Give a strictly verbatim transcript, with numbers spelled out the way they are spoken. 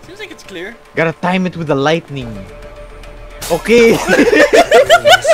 Seems like it's clear. Gotta time it with the lightning. Okay.